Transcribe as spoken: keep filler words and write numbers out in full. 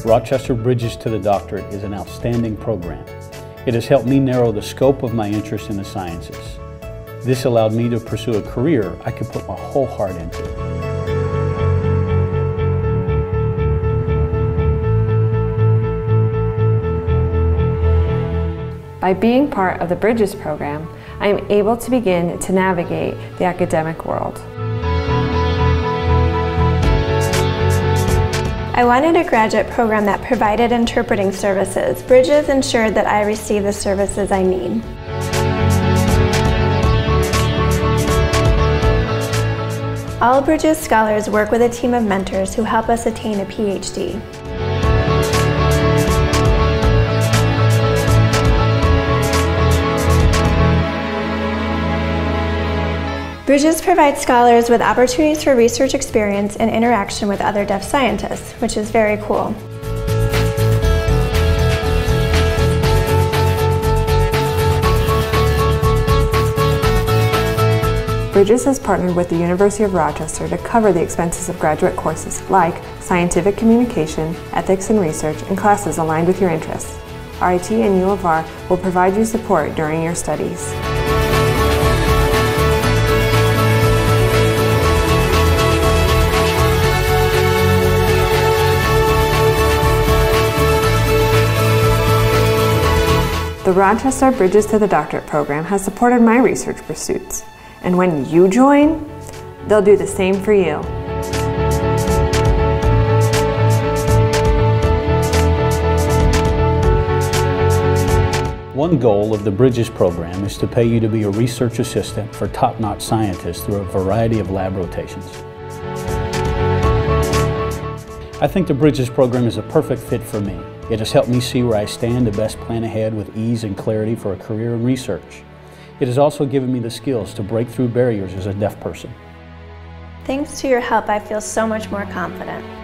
Rochester Bridges to the Doctorate is an outstanding program. It has helped me narrow the scope of my interest in the sciences. This allowed me to pursue a career I could put my whole heart into. By being part of the Bridges program, I am able to begin to navigate the academic world. I wanted a graduate program that provided interpreting services. Bridges ensured that I receive the services I need. All Bridges scholars work with a team of mentors who help us attain a P H D. Bridges provides scholars with opportunities for research experience and interaction with other deaf scientists, which is very cool. Bridges has partnered with the University of Rochester to cover the expenses of graduate courses like scientific communication, ethics and research, and classes aligned with your interests. R I T and U of R will provide you support during your studies. The Rochester Bridges to the Doctorate program has supported my research pursuits. And when you join, they'll do the same for you. One goal of the Bridges program is to pay you to be a research assistant for top-notch scientists through a variety of lab rotations. I think the Bridges program is a perfect fit for me. It has helped me see where I stand to best plan ahead with ease and clarity for a career in research. It has also given me the skills to break through barriers as a deaf person. Thanks to your help, I feel so much more confident.